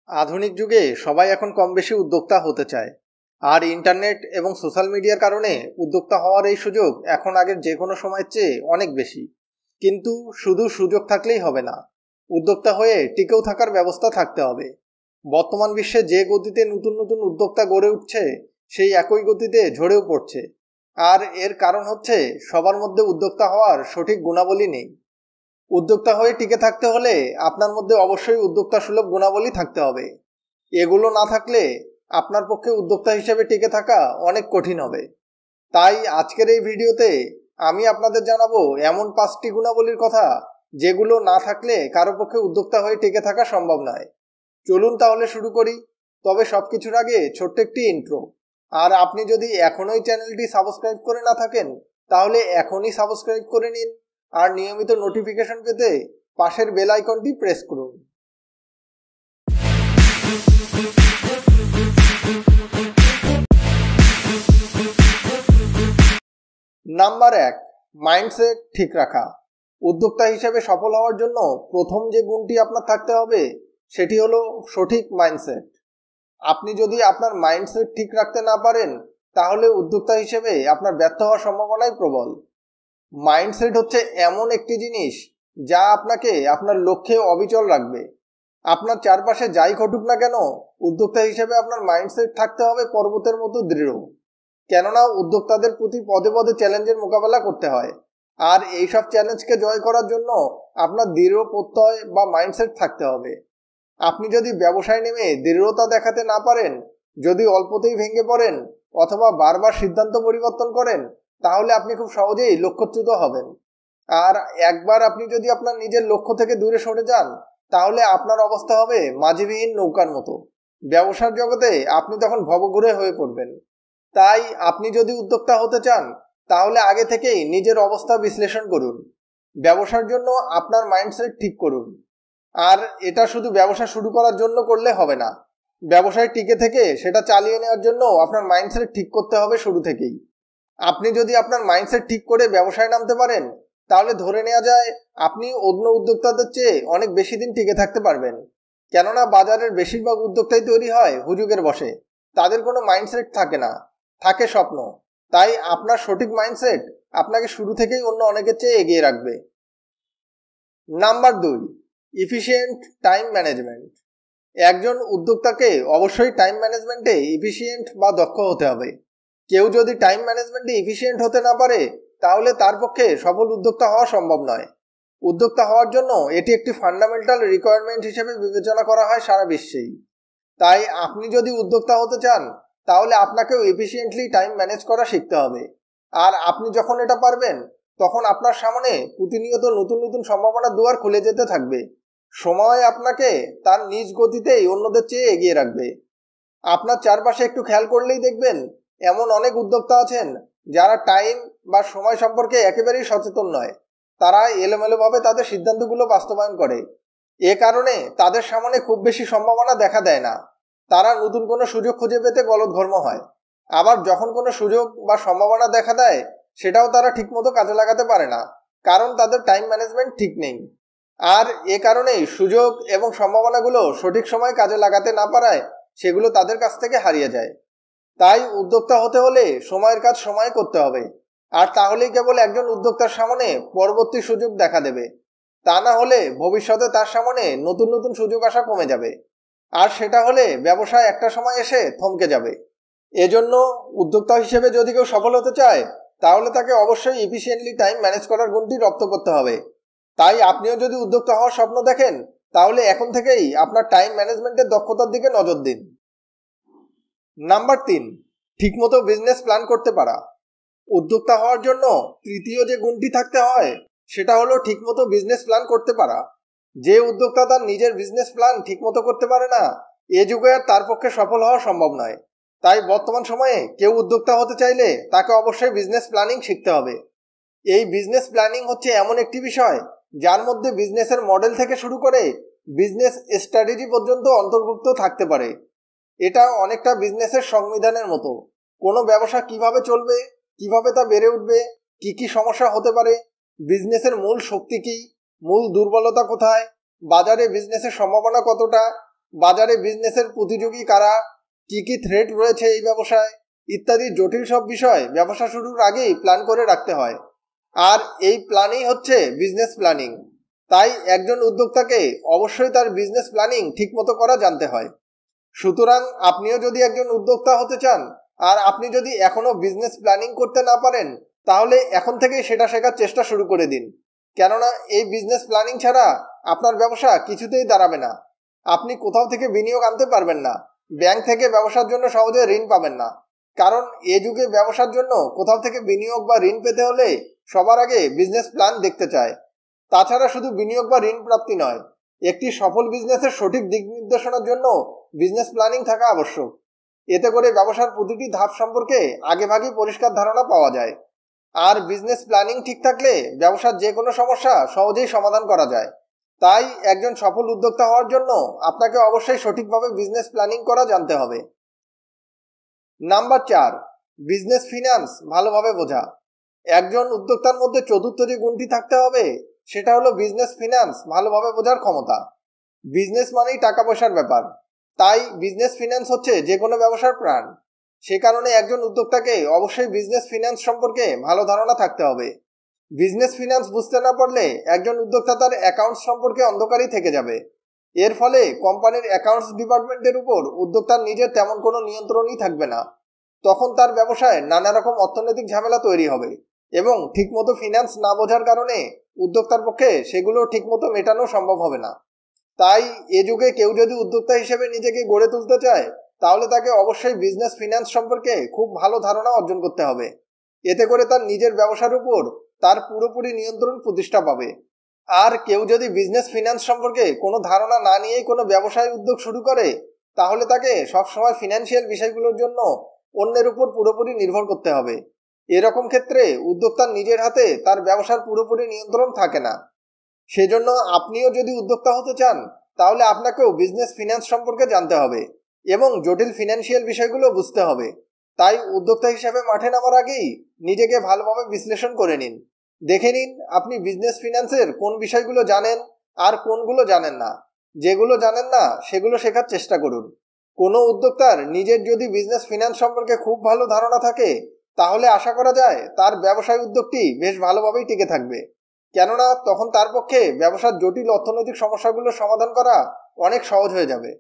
আধুনিক যুগে সবাই এখন কম বেশি উদ্যোক্তা হতে চায়। আর ইন্টারনেট এবং সোশ্যাল মিডিয়ার কারণে উদ্যোক্তা হওয়ার এই সুযোগ এখন আগের যে কোনো সময়ের চেয়ে অনেক বেশি। কিন্তু শুধু সুযোগ থাকলেই হবে না, উদ্যোক্তা হয়ে টিকেও থাকার ব্যবস্থা থাকতে হবে। বর্তমান বিশ্বে যে গতিতে নতুন নতুন উদ্যোক্তা গড়ে উঠছে, সেই একই গতিতে ঝরেও পড়ছে। আর এর কারণ হচ্ছে সবার মধ্যে উদ্যোক্তা হওয়ার সঠিক গুণাবলী নেই। উদ্যোক্তা হয়ে টিকে থাকতে হলে আপনার মধ্যে অবশ্যই উদ্যোক্তা সুলভ গুণাবলী থাকতে হবে। এগুলো না থাকলে আপনার পক্ষে উদ্যোক্তা হিসেবে টিকে থাকা অনেক কঠিন হবে। তাই আজকের এই ভিডিওতে আমি আপনাদের জানাবো এমন 5টি গুণাবলীর কথা, যেগুলো না থাকলে কারো পক্ষে উদ্যোক্তা হয়ে টিকে থাকা সম্ভব নয়। চলুন তাহলে শুরু করি। তবে সব কিছুর আগে ছোট্ট একটি ইন্ট্রো। আর আপনি যদি এখনও এই চ্যানেলটি সাবস্ক্রাইব করে না থাকেন, তাহলে এখনই সাবস্ক্রাইব করে নিন। আর নিয়মিত নোটিফিকেশন পেতে পাশের বেল আইকনটি প্রেস করুন। নাম্বার 1, মাইন্ডসেট ঠিক রাখা। উদ্যোক্তা হিসেবে সফল হওয়ার জন্য প্রথম যে গুণটি আপনার থাকতে হবে, সেটি হলো সঠিক মাইন্ডসেট। আপনি যদি আপনার মাইন্ডসেট ঠিক রাখতে না পারেন, তাহলে উদ্যোক্তা হিসেবে আপনার ব্যর্থ হওয়ার সম্ভাবনাই প্রবল। মাইন্ডসেট হচ্ছে এমন একটি জিনিস যা আপনাকে আপনার লক্ষ্যে অবিচল রাখবে। আপনার চারপাশে যাই ঘটুক না কেন, উদ্যোক্তা হিসেবে আপনার মাইন্ডসেট থাকতে হবে পর্বতের মতো দৃঢ়। কেননা উদ্যোক্তাদের প্রতি পদে পদে চ্যালেঞ্জের মোকাবেলা করতে হয়। আর এইসব চ্যালেঞ্জকে জয় করার জন্য আপনার দৃঢ় প্রত্যয় বা মাইন্ডসেট থাকতে হবে। আপনি যদি ব্যবসায় নেমে দৃঢ়তা দেখাতে না পারেন, যদি অল্পতেই ভেঙে পড়েন অথবা বারবার সিদ্ধান্ত পরিবর্তন করেন, তাহলে আপনি খুব সহজেই লক্ষ্যচ্যুত হবেন। আর একবার আপনি যদি আপনার নিজের লক্ষ্য থেকে দূরে সরে যান, তাহলে আপনার অবস্থা হবে মাঝিবিহীন নৌকার মতো। ব্যবসার জগতে আপনি তখন ভবঘুরে হয়ে পড়বেন। তাই আপনি যদি উদ্যোক্তা হতে চান, তাহলে আগে থেকেই নিজের অবস্থা বিশ্লেষণ করুন। ব্যবসার জন্য আপনার মাইন্ডসেট ঠিক করুন। আর এটা শুধু ব্যবসা শুরু করার জন্য করলে হবে না, ব্যবসায় টিকে থেকে সেটা চালিয়ে নেওয়ার জন্য আপনার মাইন্ডসেট ঠিক করতে হবে শুরু থেকেই। আপনি যদি আপনার মাইন্ডসেট ঠিক করে ব্যবসায় নামতে পারেন, তাহলে ধরে নেওয়া যায় আপনি অন্য উদ্যোক্তাদের চেয়ে অনেক বেশি দিন টিকে থাকতে পারবেন। কেননা বাজারের বেশিরভাগ উদ্যোক্তাই তৈরি হয় হুজুগের বসে। তাদের কোনো মাইন্ডসেট থাকে না, থাকে স্বপ্ন। তাই আপনার সঠিক মাইন্ডসেট আপনাকে শুরু থেকেই অন্য অনেকের চেয়ে এগিয়ে রাখবে। Number 2, efficient time management. একজন উদ্যোক্তাকে অবশ্যই টাইম ম্যানেজমেন্টে ইফিশিয়েন্ট বা দক্ষ হতে হবে। কেউ যদি টাইম ম্যানেজমেন্টে ইফিশিয়েন্ট হতে না পারে, তাহলে তার পক্ষে সফল উদ্যোক্তা হওয়া সম্ভব নয়। উদ্যোক্তা হওয়ার জন্য এটি একটি ফান্ডামেন্টাল রিকোয়ারমেন্ট হিসেবে বিবেচনা করা হয় সারা বিশ্বেই। তাই আপনি যদি উদ্যোক্তা হতে চান, তাহলে আপনাকেও এফিশিয়েন্টলি টাইম ম্যানেজ করা শিখতে হবে। আর আপনি যখন এটা পারবেন, তখন আপনার সামনে প্রতিনিয়ত নতুন নতুন সম্ভাবনার দুয়ার খুলে যেতে থাকবে। সময় আপনাকে তার নিজ গতিতেই অন্যদের চেয়ে এগিয়ে রাখবে। আপনার চারপাশে একটু খেয়াল করলেই দেখবেন এমন অনেক উদ্যোক্তা আছেন যারা টাইম বা সময় সম্পর্কে একেবারেই সচেতন নয়। তারা এলোমেলোভাবে তাদের সিদ্ধান্তগুলো বাস্তবায়ন করে। এ কারণে তাদের সামনে খুব বেশি সম্ভাবনা দেখা দেয় না। তারা নতুন কোনো সুযোগ খুঁজে পেতে গলদঘর্ম হয়। আবার যখন কোনো সুযোগ বা সম্ভাবনা দেখা দেয়, সেটাও তারা ঠিকমতো কাজে লাগাতে পারে না, কারণ তাদের টাইম ম্যানেজমেন্ট ঠিক নেই। আর এ কারণেই সুযোগ এবং সম্ভাবনাগুলো সঠিক সময়ে কাজে লাগাতে না পারায় সেগুলো তাদের কাছ থেকে হারিয়ে যায়। তাই উদ্যোক্তা হতে হলে সময়ের কাজ সময়ে করতে হবে। আর তাহলেই কেবল একজন উদ্যোক্তার সামনে পরবর্তী সুযোগ দেখা দেবে। তা না হলে ভবিষ্যতে তার সামনে নতুন নতুন সুযোগ আসা কমে যাবে। আর সেটা হলে ব্যবসায় একটা সময় এসে থমকে যাবে। এজন্য উদ্যোক্তা হিসেবে যদি কেউ সফল হতে চায়, তাহলে তাকে অবশ্যই এফিশিয়েন্টলি টাইম ম্যানেজ করার গুণটি রপ্ত করতে হবে। তাই আপনিও যদি উদ্যোক্তা হওয়ার স্বপ্ন দেখেন, তাহলে এখন থেকেই আপনার টাইম ম্যানেজমেন্টের দক্ষতার দিকে নজর দিন। নাম্বার 3, ঠিকমতো বিজনেস প্ল্যান করতে পারা। উদ্যোক্তা হওয়ার জন্য তৃতীয় যে গুণটি থাকতে হয়, সেটা হলো ঠিকমতো বিজনেস প্ল্যান করতে পারা। যে উদ্যোক্তা তার নিজের বিজনেস প্ল্যান ঠিকমতো করতে পারে না, এ যুগে আর তার পক্ষে সফল হওয়া সম্ভব নয়। তাই বর্তমান সময়ে কেউ উদ্যোক্তা হতে চাইলে তাকে অবশ্যই বিজনেস প্ল্যানিং শিখতে হবে। এই বিজনেস প্ল্যানিং হচ্ছে এমন একটি বিষয় যার মধ্যে বিজনেসের মডেল থেকে শুরু করে বিজনেস স্ট্র্যাটেজি পর্যন্ত অন্তর্ভুক্ত থাকতে পারে। এটা অনেকটা বিজনেসের সংবিধানের মতো। কোনো ব্যবসা কিভাবে চলবে, কিভাবে তা বেড়ে উঠবে, কি কি সমস্যা হতে পারে, বিজনেসের মূল শক্তি কী, মূল দুর্বলতা কোথায়, বাজারে বিজনেসের সম্ভাবনা কতটা, বাজারে বিজনেসের প্রতিযোগী কারা, কি থ্রেট রয়েছে এই ব্যবসায় ইত্যাদি জটিল সব বিষয় ব্যবসা শুরুর আগেই প্ল্যান করে রাখতে হয়। আর এই প্ল্যানই হচ্ছে বিজনেস প্ল্যানিং। তাই একজন উদ্যোক্তাকে অবশ্যই তার বিজনেস প্ল্যানিং ঠিকমতো করা জানতে হয়। সুতরাং আপনিও যদি একজন উদ্যোক্তা হতে চান আর আপনি যদি এখনও বিজনেস প্ল্যানিং করতে না পারেন, তাহলে এখন থেকেই সেটা শেখার চেষ্টা শুরু করে দিন। কেননা এই বিজনেস প্ল্যানিং ছাড়া আপনার ব্যবসা কিছুতেই দাঁড়াবে না। আপনি কোথাও থেকে বিনিয়োগ আনতে পারবেন না, ব্যাংক থেকে ব্যবসার জন্য সহজে ঋণ পাবেন না। কারণ এ যুগে ব্যবসার জন্য কোথাও থেকে বিনিয়োগ বা ঋণ পেতে হলে সবার আগে বিজনেস প্ল্যান দেখতে চায়। তাছাড়া শুধু বিনিয়োগ বা ঋণ প্রাপ্তি নয়, একটি সফল বিজনেসের সঠিক দিক নির্দেশনার জন্য বিজনেস প্ল্যানিং থাকা আবশ্যক। এতে করে ব্যবসার প্রতিটি ধাপ সম্পর্কে আগেভাগেই পরিষ্কার ধারণা পাওয়া যায়। আর বিজনেস প্ল্যানিং ঠিক থাকলে ব্যবসার যে কোনো সমস্যা সহজেই সমাধান করা যায়। তাই একজন সফল উদ্যোক্তা হওয়ার জন্য আপনাকে অবশ্যই সঠিকভাবে বিজনেস প্ল্যানিং করা জানতে হবে। নাম্বার 4, বিজনেস ফিন্যান্স ভালোভাবে বোঝা। একজন উদ্যোক্তার মধ্যে চতুর্থ যে গুণটি থাকতে হবে সেটা হলো বিজনেস ফিন্যান্স ভালোভাবে বোঝার ক্ষমতা। বিজনেস মানেই টাকা পয়সার ব্যাপার, তাই বিজনেস ফিন্যান্স হচ্ছে যে কোনো ব্যবসার প্রাণ। সে কারণে একজন উদ্যোক্তাকে অবশ্যই বিজনেস ফিন্যান্স সম্পর্কে ভালো ধারণা থাকতে হবে। বিজনেস ফিন্যান্স বুঝতে না পারলে একজন উদ্যোক্তা তার অ্যাকাউন্টস সম্পর্কে অন্ধকারই থেকে যাবে। এর ফলে কোম্পানির অ্যাকাউন্টস ডিপার্টমেন্টের উপর উদ্যোক্তার নিজের তেমন কোনো নিয়ন্ত্রণই থাকবে না। তখন তার ব্যবসায় নানা রকম অর্থনৈতিক ঝামেলা তৈরি হবে এবং ঠিকমতো ফিন্যান্স না বোঝার কারণে উদ্যোক্তার পক্ষে সেগুলো ঠিকমতো মেটানো সম্ভব হবে না। তাই এ যুগে কেউ যদি উদ্যোক্তা হিসেবে নিজেকে গড়ে তুলতে চায়, তাহলে তাকে অবশ্যই বিজনেস ফিন্যান্স সম্পর্কে খুব ভালো ধারণা অর্জন করতে হবে। এতে করে তার নিজের ব্যবসার উপর তার পুরোপুরি নিয়ন্ত্রণ প্রতিষ্ঠা পাবে। আর কেউ যদি বিজনেস ফিন্যান্স সম্পর্কে কোনো ধারণা না নিয়েই কোনো ব্যবসায় উদ্যোগ শুরু করে, তাহলে তাকে সবসময় ফিনান্সিয়াল বিষয়গুলোর জন্য অন্যের উপর পুরোপুরি নির্ভর করতে হবে। এরকম ক্ষেত্রে উদ্যোক্তার নিজের হাতে তার ব্যবসার পুরোপুরি নিয়ন্ত্রণ থাকে না। সেজন্য আপনিও যদি উদ্যোক্তা হতে চান, তাহলে আপনাকেও বিজনেস ফিন্যান্স সম্পর্কে জানতে হবে এবং জটিল ফিনান্সিয়াল বিষয়গুলো বুঝতে হবে। তাই উদ্যোক্তা হিসাবে মাঠে নামার আগেই নিজেকে ভালোভাবে বিশ্লেষণ করে নিন। দেখে নিন আপনি বিজনেস ফিন্যান্সের কোন বিষয়গুলো জানেন আর কোনগুলো জানেন না। যেগুলো জানেন না সেগুলো শেখার চেষ্টা করুন। কোনো উদ্যোক্তার নিজের যদি বিজনেস ফিন্যান্স সম্পর্কে খুব ভালো ধারণা থাকে, তাহলে আশা করা যায় তার ব্যবসায় উদ্যোগটি বেশ ভালোভাবেই টিকে থাকবে। কেননা তখন তার পক্ষে ব্যবসার জটিল অর্থনৈতিক সমস্যাগুলো সমাধান করা অনেক সহজ হয়ে যাবে।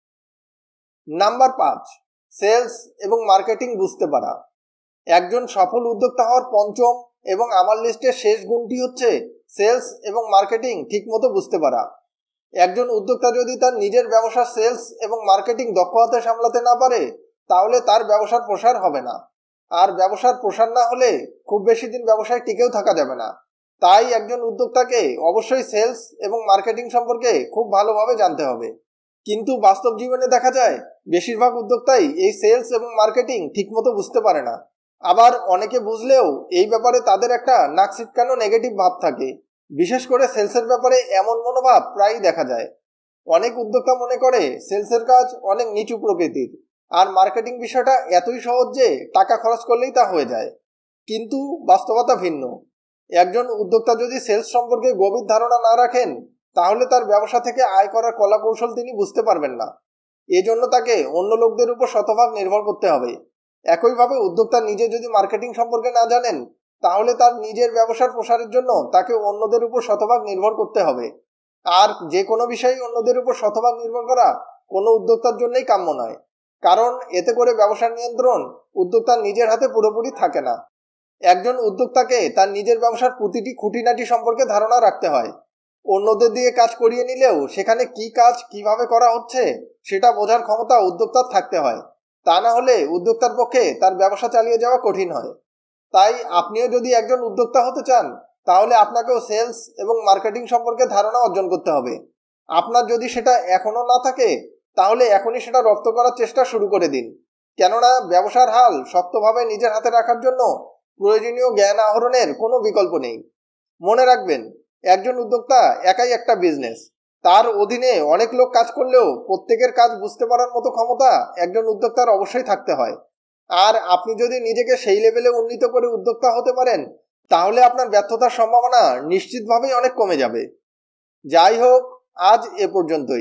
নাম্বার 5, সেলস এবং মার্কেটিং বুঝতে পারা। একজন সফল উদ্যোক্তা হওয়ার পঞ্চম এবং আমার লিস্টের শেষ গুণটি হচ্ছে সেলস এবং মার্কেটিং ঠিকমতো বুঝতে পারা। একজন উদ্যোক্তা যদি তার নিজের ব্যবসার সেলস এবং মার্কেটিং দক্ষ হাতে সামলাতে না পারে, তাহলে তার ব্যবসার প্রসার হবে না। আর ব্যবসার প্রসার না হলে খুব বেশি দিন ব্যবসায় টিকেও থাকা যাবে না। তাই একজন উদ্যোক্তাকে অবশ্যই সেলস এবং মার্কেটিং সম্পর্কে খুব ভালোভাবে জানতে হবে। কিন্তু বাস্তব জীবনে দেখা যায় বেশিরভাগ উদ্যোক্তাই এই সেলস এবং মার্কেটিং ঠিকমতো বুঝতে পারে না। আবার অনেকে বুঝলেও এই ব্যাপারে তাদের একটা নাক ছিটকানো নেগেটিভ ভাব থাকে। বিশেষ করে সেলসের ব্যাপারে এমন মনোভাব প্রায়ই দেখা যায়। অনেক উদ্যোক্তা মনে করে সেলসের কাজ অনেক নিচু প্রকৃতির আর মার্কেটিং বিষয়টা এতই সহজ যে টাকা খরচ করলেই তা হয়ে যায়। কিন্তু বাস্তবতা ভিন্ন। একজন উদ্যোক্তা যদি সেলস সম্পর্কে গভীর ধারণা না রাখেন, তাহলে তার ব্যবসা থেকে আয় করার কলা কৌশল তিনি বুঝতে পারবেন না। এজন্য তাকে অন্য লোকদের উপর শতভাগ নির্ভর করতে হবে। একইভাবে উদ্যোক্তা নিজে যদি মার্কেটিং সম্পর্কে না জানেন, তাহলে তার নিজের ব্যবসার প্রসারের জন্য তাকে অন্যদের উপর শতভাগ নির্ভর করতে হবে। আর যে কোনো বিষয়ে অন্যদের উপর শতভাগ নির্ভর করা কোনো উদ্যোক্তার জন্যই কাম্য নয়। কারণ এতে করে ব্যবসার নিয়ন্ত্রণ উদ্যোক্তার নিজের হাতে পুরোপুরি থাকে না। একজন উদ্যোক্তাকে তার নিজের ব্যবসার প্রতিটি খুঁটিনাটি সম্পর্কে ধারণা রাখতে হয়। অন্যদের দিয়ে কাজ করিয়ে নিলেও সেখানে কি কাজ কিভাবে করা হচ্ছে সেটা বোঝার ক্ষমতা উদ্যোক্তার থাকতে হয়। তা না হলে উদ্যোক্তার পক্ষে তার ব্যবসা চালিয়ে যাওয়া কঠিন হয়। তাই আপনিও যদি একজন উদ্যোক্তা হতে চান, তাহলে আপনাকেও সেলস এবং মার্কেটিং সম্পর্কে ধারণা অর্জন করতে হবে। আপনার যদি সেটা এখনও না থাকে, তাহলে এখনই সেটা রপ্ত করার চেষ্টা শুরু করে দিন। কেননা ব্যবসার হাল শক্তভাবে নিজের হাতে রাখার জন্য প্রয়োজনীয় জ্ঞান আহরণের কোনো বিকল্প নেই। মনে রাখবেন, একজন উদ্যোক্তা একাই একটা বিজনেস। তার অধীনে অনেক লোক কাজ করলেও প্রত্যেকের কাজ বুঝতে পারার মতো ক্ষমতা একজন উদ্যোক্তার অবশ্যই থাকতে হয়। আর আপনি যদি নিজেকে সেই লেভেলে উন্নীত করে উদ্যোক্তা হতে পারেন, তাহলে আপনার ব্যর্থতার সম্ভাবনা নিশ্চিতভাবেই অনেক কমে যাবে। যাই হোক, আজ এ পর্যন্তই।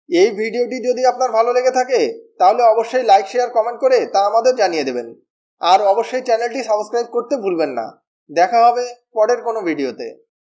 এই ভিডিওটি যদি আপনার ভালো লেগে থাকে তাহলে অবশ্যই লাইক শেয়ার কমেন্ট করে তা আমাদের জানিয়ে দেবেন। আর অবশ্যই চ্যানেলটি সাবস্ক্রাইব করতে ভুলবেন না। দেখা হবে পরের কোনো ভিডিওতে।